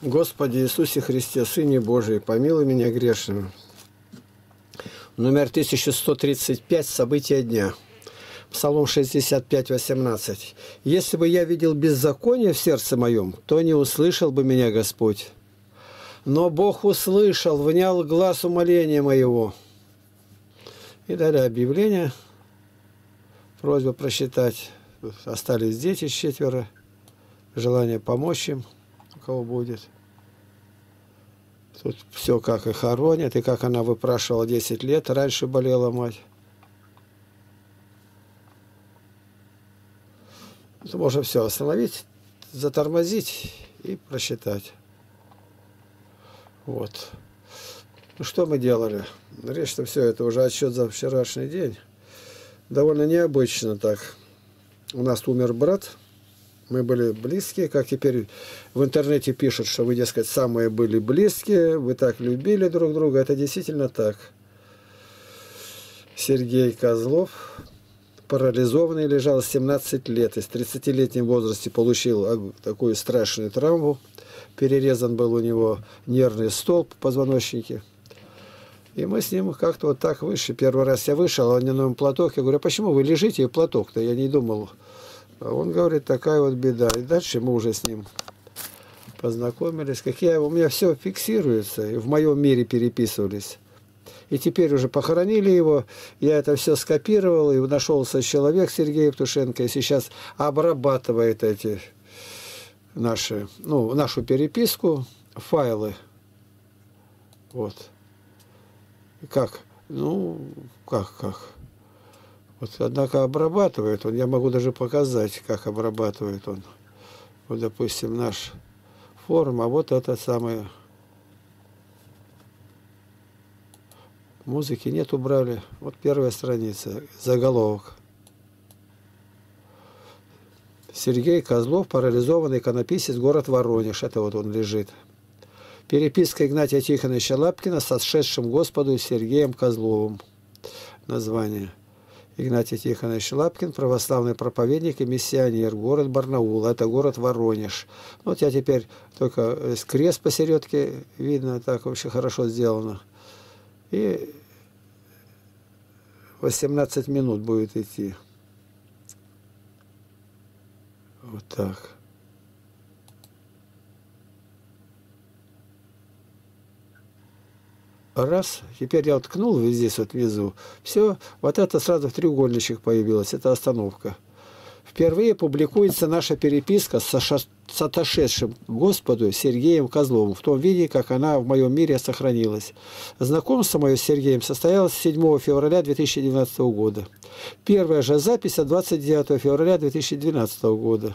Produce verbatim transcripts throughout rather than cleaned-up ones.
Господи Иисусе Христе, Сыне Божий, помилуй меня грешного. Номер тысяча сто тридцать пять. События дня. Псалом шестьдесят пять, восемнадцать. «Если бы я видел беззаконие в сердце моем, то не услышал бы меня Господь. Но Бог услышал, внял глаз умоления моего». И далее объявление. Просьба прочитать. Остались дети четверо. Желание помочь им, у кого будет. Тут все, как и хоронят, и как она выпрашивала десять лет. Раньше болела мать. Тут можно все остановить, затормозить и просчитать. Вот. Ну, что мы делали? Речь-то все это уже отсчет за вчерашний день. Довольно необычно так. У нас умер брат. Мы были близкие, как теперь в интернете пишут, что вы, дескать, самые были близкие, вы так любили друг друга. Это действительно так. Сергей Козлов, парализованный, лежал семнадцать лет. И в тридцатилетнем возрасте получил такую страшную травму. Перерезан был у него нервный столб в позвоночнике. И мы с ним как-то вот так вышли. Первый раз я вышел, а он мне на платок. Я говорю, а почему вы лежите и платок-то? Я не думал. А он говорит, такая вот беда. И дальше мы уже с ним познакомились. Какие у меня все фиксируется. И в моем мире переписывались. И теперь уже похоронили его. Я это все скопировал. И нашелся человек, Сергей Евтушенко. И сейчас обрабатывает эти наши, ну, нашу переписку, файлы. Вот. Как? Ну, как, как? Вот, однако обрабатывает он, я могу даже показать, как обрабатывает он. Вот, допустим, наш форум, а вот это самое. Музыки нет, убрали. Вот первая страница, заголовок. Сергей Козлов, парализованный иконописец, город Воронеж. Это вот он лежит. Переписка Игнатия Тихоновича Лапкина с отшедшим Господу Сергеем Козловым. Название. Игнатий Тихонович Лапкин, православный проповедник и миссионер, город Барнаул, это город Воронеж. Вот я теперь только крест посередке видно, так вообще хорошо сделано. И восемнадцать минут будет идти. Вот так. Раз, теперь я вот ткнул здесь вот внизу, все, вот это сразу в треугольничек появилось, это остановка. Впервые публикуется наша переписка с, с отошедшим Господу Сергеем Козловым, в том виде, как она в моем мире сохранилась. Знакомство мое с Сергеем состоялось седьмого февраля две тысячи двенадцатого года. Первая же запись от двадцать девятого февраля две тысячи двенадцатого года.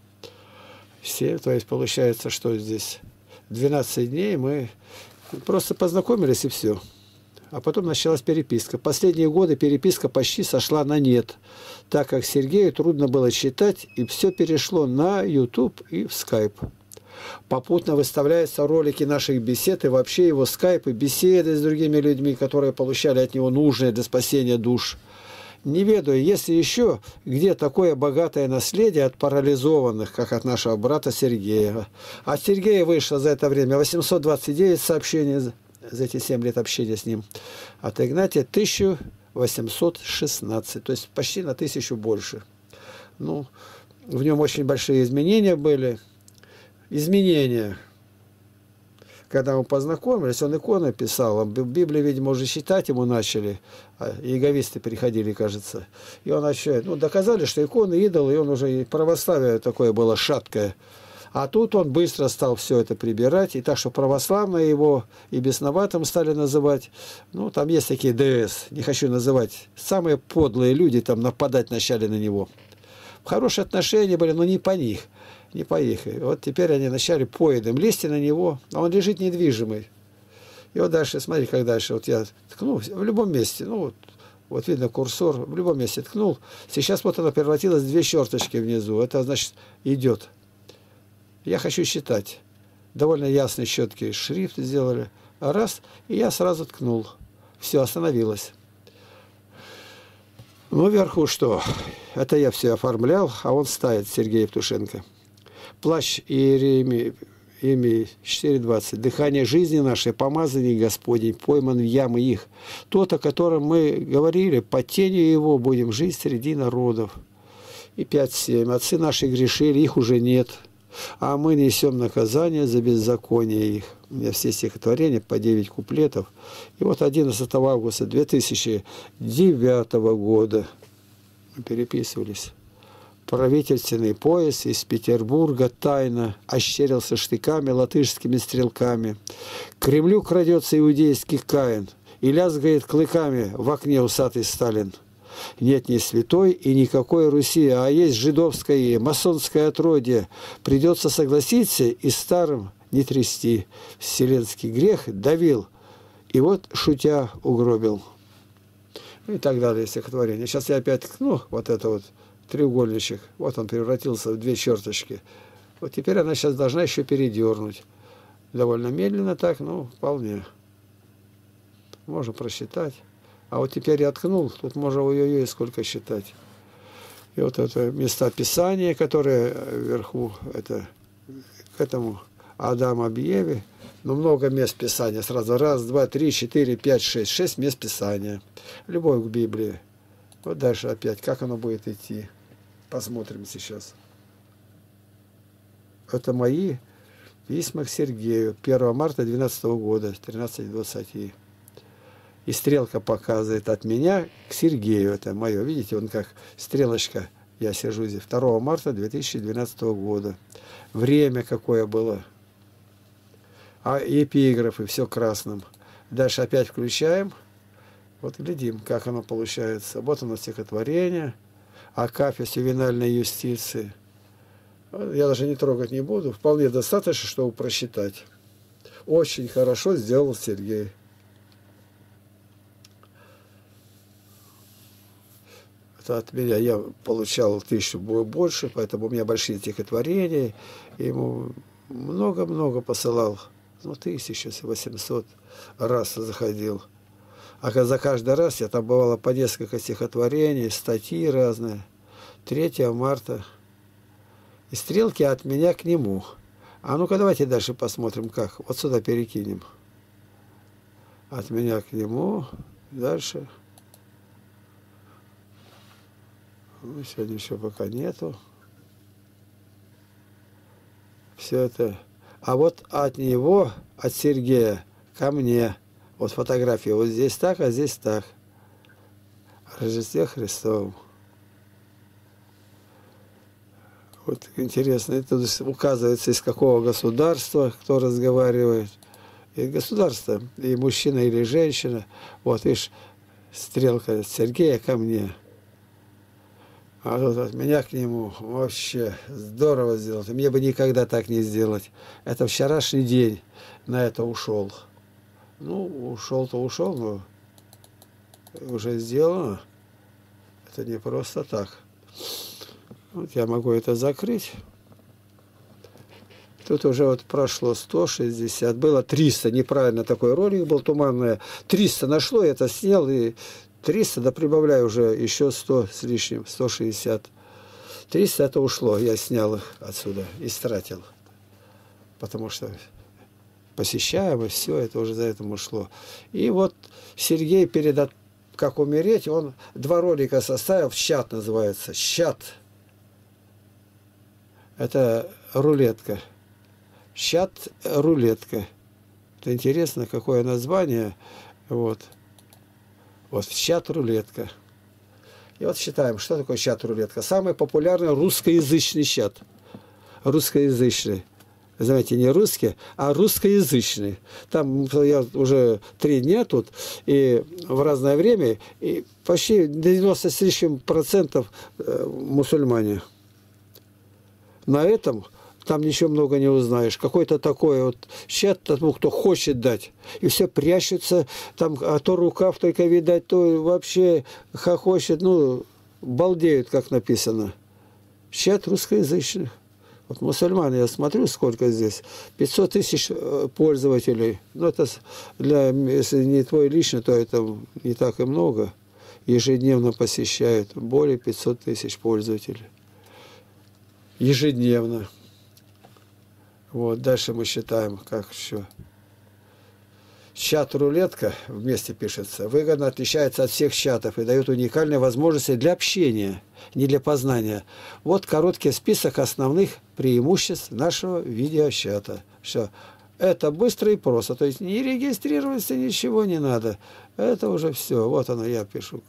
Все, то есть получается, что здесь двенадцать дней мы просто познакомились и все. А потом началась переписка. Последние годы переписка почти сошла на нет, так как Сергею трудно было читать, и все перешло на YouTube и в Skype. Попутно выставляются ролики наших бесед и вообще его Skype и беседы с другими людьми, которые получали от него нужное для спасения душ. Не ведаю, если еще где такое богатое наследие от парализованных, как от нашего брата Сергея. От Сергея вышло за это время восемьсот двадцать девять сообщений, за эти семь лет общения с ним. От Игнатия тысяча восемьсот шестнадцать, то есть почти на тысячу больше. Ну, в нем очень большие изменения были. Изменения. Когда мы познакомились, он иконы писал. Библию, видимо, уже читать ему начали. Иеговисты приходили, кажется. И он начал, ну, доказали, что иконы, идолы, и он уже и православие такое было шаткое. А тут он быстро стал все это прибирать. И так что православные его и бесноватым стали называть. Ну, там есть такие ДС, не хочу называть. Самые подлые люди там нападать начали на него. Хорошие отношения были, но не по них. Не по их. Вот теперь они начали поедом лезть на него, а он лежит недвижимый. И вот дальше, смотри, как дальше. Вот я ткнул в любом месте. Ну, вот, вот видно курсор, в любом месте ткнул. Сейчас вот она превратилась в две черточки внизу. Это значит идет. Я хочу считать. Довольно ясный, четкий шрифт сделали. Раз, и я сразу ткнул. Все, остановилось. Ну, вверху что? Это я все оформлял, а он ставит, Сергей Евтушенко. Плащ Иеремии, Ими четыре двадцать. Дыхание жизни нашей, помазание Господень, пойман в ямы их. Тот, о котором мы говорили, под тенью его будем жить среди народов. И пять семь. Отцы наши грешили, их уже нет. А мы несем наказание за беззаконие их. У меня все стихотворения по девять куплетов. И вот одиннадцатого августа две тысячи девятого года мы переписывались. Правительственный пояс из Петербурга тайно ощерился штыками, латышскими стрелками. К Кремлю крадется иудейский Каин и лязгает клыками в окне усатый Сталин. Нет ни святой и никакой Руси, а есть жидовское и масонское отродье. Придется согласиться и старым не трясти. Вселенский грех давил, и вот, шутя, угробил. И так далее, стихотворение. Сейчас я опять ткну вот это вот треугольничек. Вот он превратился в две черточки. Вот теперь она сейчас должна еще передернуть. Довольно медленно так, ну, вполне. Можно просчитать. А вот теперь я ткнул, тут можно ой-ой-ой сколько считать. И вот это места Писания, которые вверху, это к этому Адам об Еве. Ну, много мест Писания. Сразу раз, два, три, четыре, пять, шесть. Шесть мест Писания. Любовь к Библии. Вот дальше опять, как оно будет идти. Посмотрим сейчас. Это мои письма к Сергею. первого марта двенадцатого года, тринадцать двадцать. И стрелка показывает от меня к Сергею. Это мое. Видите, он как стрелочка. Я сижу здесь. второго марта две тысячи двенадцатого года. Время какое было. А эпиграфы, все красным. Дальше опять включаем. Вот глядим, как оно получается. Вот оно стихотворение. Акафист ювенальной юстиции. Я даже не трогать не буду. Вполне достаточно, чтобы просчитать. Очень хорошо сделал Сергей. Это от меня я получал тысячу больше, поэтому у меня большие стихотворения. Ему много-много посылал. Ну, тысяча восемьсот раз заходил. А за каждый раз я там бывало по несколько стихотворений, статьи разные. третьего марта. И стрелки от меня к нему. А ну-ка давайте дальше посмотрим, как. Вот сюда перекинем. От меня к нему. Дальше. Ну, сегодня еще пока нету. Все это. А вот от него, от Сергея, ко мне. Вот фотография. Вот здесь так, а здесь так. О Рождестве Христовом. Вот интересно. Это указывается, из какого государства, кто разговаривает. И государство, и мужчина или женщина. Вот, видишь, стрелка от Сергея ко мне. А тут от меня к нему вообще здорово сделать. Мне бы никогда так не сделать. Это вчерашний день на это ушел. Ну, ушел-то ушел, но уже сделано. Это не просто так. Вот я могу это закрыть. Тут уже вот прошло сто шестьдесят. Было триста. Неправильно такой ролик был туманный. триста нашло, я это снял и... триста, да прибавляю уже еще сто с лишним, сто шестьдесят. триста это ушло, я снял их отсюда, истратил. Потому что посещаемость, все это уже за этим ушло. И вот Сергей перед как умереть, он два ролика составил, чат называется, чат. Это рулетка. Чат-рулетка. Это интересно, какое название. Вот. Вот чат-рулетка. И вот считаем, что такое чат-рулетка. Самый популярный русскоязычный чат. Русскоязычный. Знаете, не русский, а русскоязычный. Там я уже три дня тут, и в разное время, и почти девяносто с лишним процентов мусульмане. На этом там ничего много не узнаешь. Какой-то такой вот чат тому, кто хочет дать. И все прячутся, там, а то рукав только видать, то вообще хохочет, ну, балдеют, как написано. Чат русскоязычных. Вот мусульман, я смотрю, сколько здесь. пятьсот тысяч пользователей. Ну, это для, если не твой лично, то это не так и много. Ежедневно посещают. Более пятисот тысяч пользователей. Ежедневно. Вот, дальше мы считаем, как еще. Чат-рулетка вместе пишется, выгодно отличается от всех чатов и дает уникальные возможности для общения, не для познания. Вот короткий список основных преимуществ нашего видеочата. Все. Это быстро и просто. То есть не регистрироваться, ничего не надо. Это уже все. Вот оно, я пишу.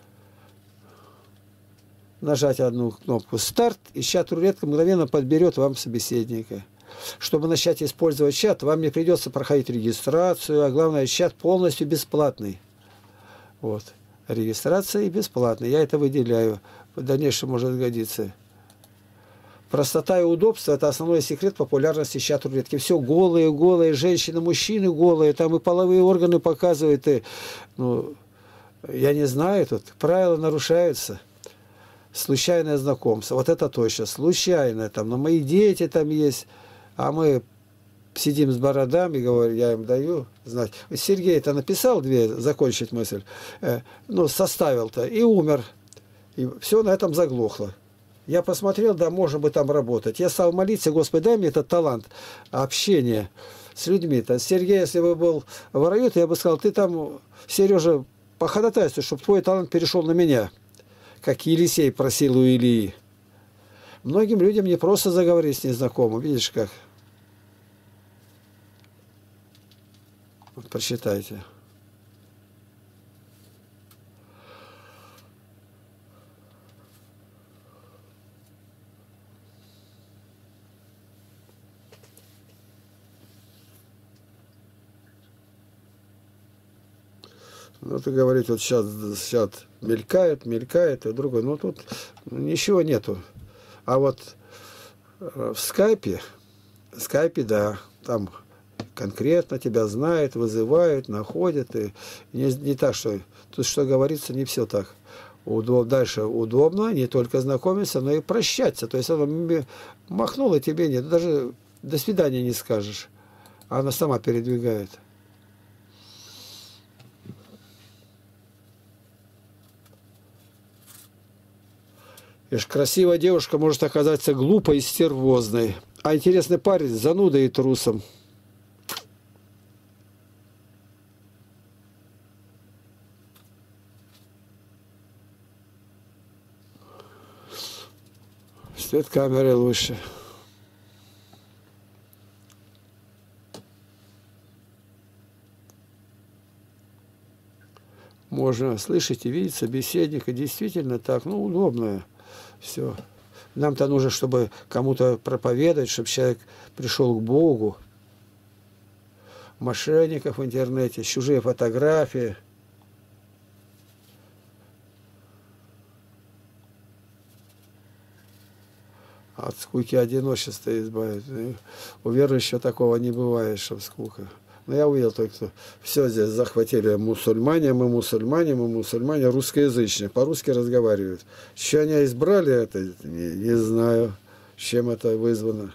Нажать одну кнопку «Старт», и чат-рулетка мгновенно подберет вам собеседника. Чтобы начать использовать чат, вам не придется проходить регистрацию, а главное, чат полностью бесплатный. Вот. Регистрация и бесплатная. Я это выделяю. В дальнейшем может годиться. Простота и удобство – это основной секрет популярности чат-рулетки. Все голые, голые, женщины, мужчины голые, там и половые органы показывают. И, ну, я не знаю, тут правила нарушаются. Случайное знакомство. Вот это точно. Случайное. Там, но мои дети там есть. А мы сидим с бородами, говорю, я им даю знать. Сергей это написал две, закончить мысль, э, ну, составил-то и умер. И все на этом заглохло. Я посмотрел, да, можно бы там работать. Я стал молиться, Господи, дай мне этот талант общения с людьми-то. Сергей, если бы был в раю, то я бы сказал, ты там, Сережа, походатайствуй, чтобы твой талант перешел на меня, как Елисей просил у Илии. Многим людям не просто заговорить с незнакомым, видишь как. Вот прочитайте. Ну, ты говоришь, вот сейчас, сейчас мелькает, мелькает, и другой. Ну, тут ничего нету. А вот в скайпе, в скайпе, да, там конкретно тебя знают, вызывают, находят. И не, не так, что тут, что говорится, не все так. Удоб, дальше удобно не только знакомиться, но и прощаться. То есть она махнула тебе, нет, даже до свидания не скажешь. А она сама передвигает. Ишь, красивая девушка может оказаться глупой и стервозной, а интересный парень – занудой и трусом. Свет камеры лучше. Можно слышать и видеть собеседника. Действительно так, ну, удобно. Все. Нам-то нужно, чтобы кому-то проповедовать, чтобы человек пришел к Богу. Мошенников в интернете, чужие фотографии. От скуки одиночества избавить. У верующего такого не бывает, что скука. Но я увидел только, что все здесь захватили мусульмане, мы мусульмане, мы мусульмане, русскоязычные, по-русски разговаривают. Что они избрали это, не, не знаю, чем это вызвано.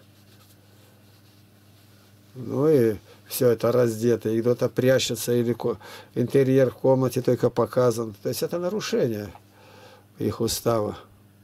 Ну и все это раздето, и кто-то прячется, или интерьер в комнате только показан. То есть это нарушение их устава.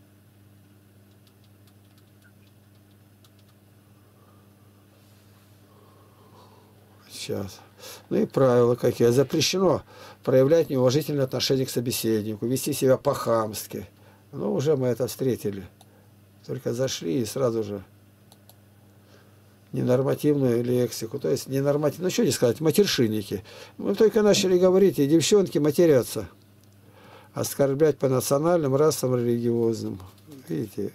Сейчас. Ну и правила какие. Запрещено проявлять неуважительное отношение к собеседнику, вести себя по-хамски. Ну, уже мы это встретили. Только зашли и сразу же ненормативную лексику. То есть ненормативную, ну что не сказать, матершинники. Мы только начали говорить, и девчонки матерятся. Оскорблять по национальным, расам, религиозным. Видите,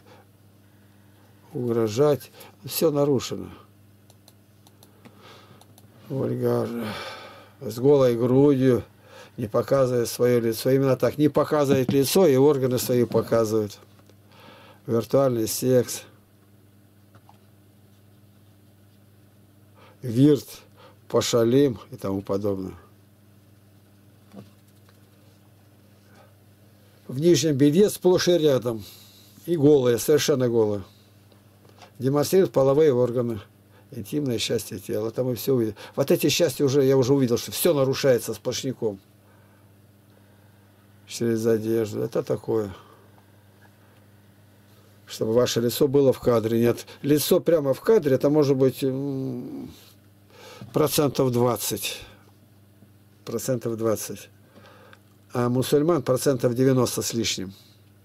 угрожать. Все нарушено. Ольга с голой грудью, не показывает свое лицо. Именно так, не показывает лицо, и органы свои показывают. Виртуальный секс. Вирт, пошалим и тому подобное. В нижнем белье сплошь и рядом. И голые, совершенно голые. Демонстрируют половые органы. Интимное счастье тела. Там мы все увидели. Вот эти счастья уже, я уже увидел, что все нарушается сплошняком. Через одежду. Это такое. чтобы ваше лицо было в кадре. Нет, лицо прямо в кадре, это может быть процентов двадцать. Процентов двадцать. А мусульман процентов девяносто с лишним.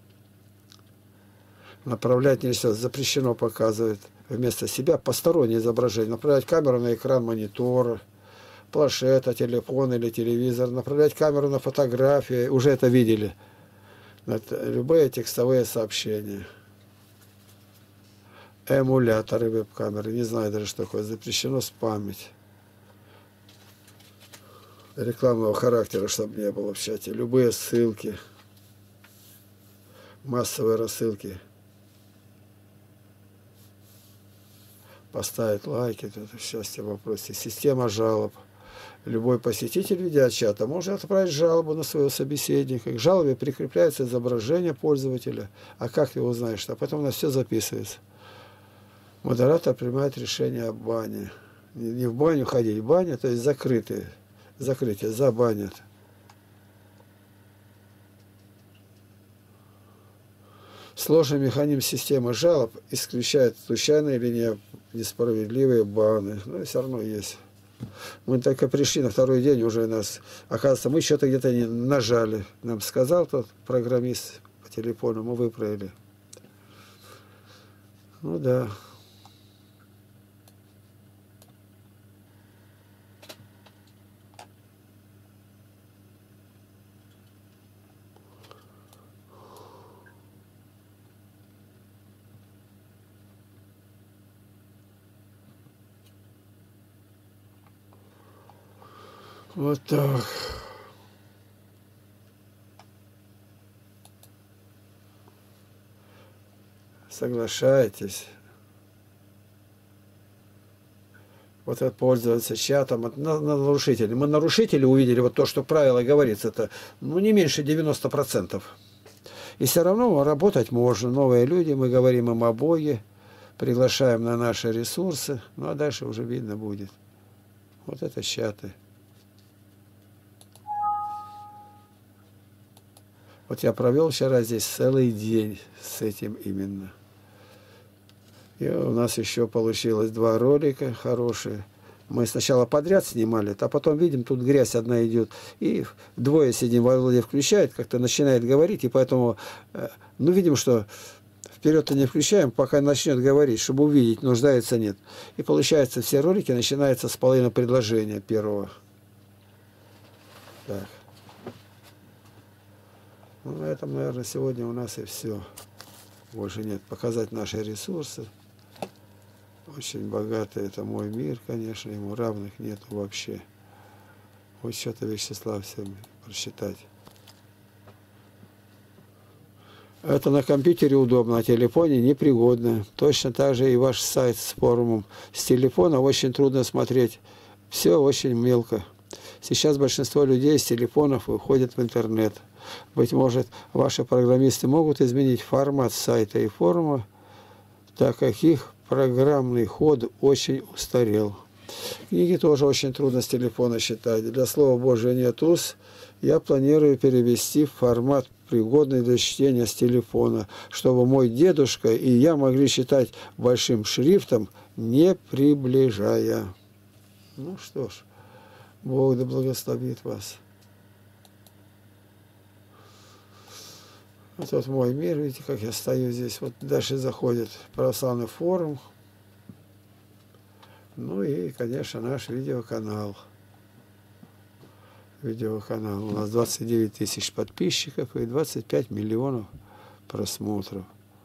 Направлять нельзя, запрещено показывать вместо себя постороннее изображение. Направлять камеру на экран монитора, планшета, телефон или телевизор. Направлять камеру на фотографии. Уже это видели. Это любые текстовые сообщения. Эмуляторы веб-камеры. Не знаю даже, что такое. Запрещено спамить. Рекламного характера, чтобы не было в чате. Любые ссылки. Массовые рассылки. Поставить лайки. Это счастье в вопросе. Система жалоб. Любой посетитель видеочата может отправить жалобу на своего собеседника. К жалобе прикрепляется изображение пользователя. А как ты его знаешь? А потом у нас все записывается. Модератор принимает решение о бане. Не в баню ходить. Баня, то есть закрытые. Закрытие, забанят. Сложный механизм системы жалоб исключает случайные или несправедливые баны. Но все равно есть. Мы только пришли на второй день, уже нас, оказывается, мы что-то где-то не нажали. Нам сказал тот программист по телефону, мы выправили. Ну да. Вот так. Соглашайтесь. Вот это пользоваться чатом, это на, на нарушителей. Мы нарушители увидели, вот то, что правило говорится, это ну, не меньше девяноста процентов. И все равно работать можно. Новые люди, мы говорим им о Боге, приглашаем на наши ресурсы, ну а дальше уже видно будет. Вот это чаты. Вот я провел вчера здесь целый день с этим именно. И у нас еще получилось два ролика хорошие. Мы сначала подряд снимали, а потом видим, тут грязь одна идет. И двое сидим, Володя включает, как-то начинает говорить, и поэтому, ну, видим, что вперед-то не включаем, пока начнет говорить, чтобы увидеть, нуждается, нет. И получается, все ролики начинаются с половины предложения первого. Так. Ну, на этом, наверное, сегодня у нас и все. Больше нет. Показать наши ресурсы. Очень богатый. Это мой мир, конечно. Ему равных нет вообще. Вот что-то Вячеслав всем прочитать. Это на компьютере удобно, на телефоне непригодно. Точно так же и ваш сайт с форумом. С телефона очень трудно смотреть. Все очень мелко. Сейчас большинство людей с телефонов выходят в интернет. Быть может, ваши программисты могут изменить формат сайта и форума, так как их программный код очень устарел. Книги тоже очень трудно с телефона читать. Для слова Божия нет уз. Я планирую перевести в формат, пригодный для чтения с телефона, чтобы мой дедушка и я могли читать большим шрифтом, не приближая. Ну что ж, Бог да благословит вас. Вот, вот мой мир, видите, как я стою здесь. Вот дальше заходит православный форум. Ну и, конечно, наш видеоканал. Видеоканал. У нас двадцать девять тысяч подписчиков и двадцать пять миллионов просмотров.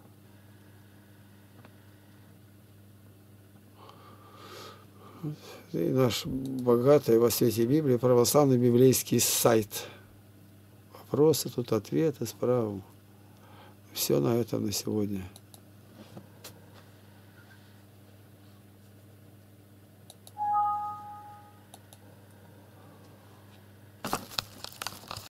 И наш богатый во свете Библии православный библейский сайт. Вопросы, тут ответы справа. Все на этом на сегодня.